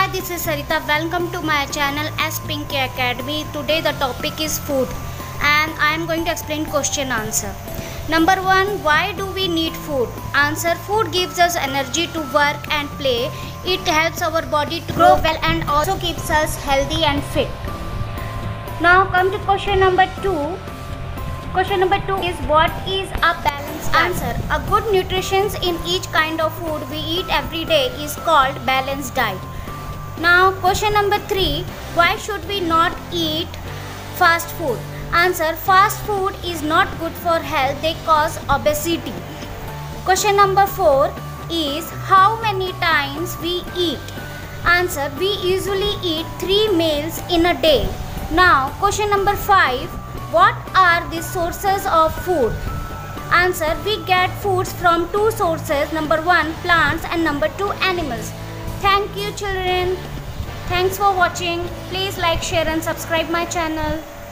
Hi, this is Sarita. Welcome to my channel S Pinky Academy. Today the topic is food and I am going to explain question answer. Number 1, why do we need food? Answer: food gives us energy to work and play. It helps our body to grow well and also keeps us healthy and fit. Now come to question number 2. Question number 2 is, what is a balanced diet? Answer: a good nutrition in each kind of food we eat every day is called balanced diet. Now question number 3, why should we not eat fast food? Answer: fast food is not good for health, they cause obesity. Question number 4 is, how many times we eat? Answer: we usually eat 3 meals in a day. Now question number 5, what are the sources of food? Answer: we get foods from 2 sources. Number 1, plants, and number 2, animals. Thank you children. Thanks for watching. Please like, share and subscribe my channel.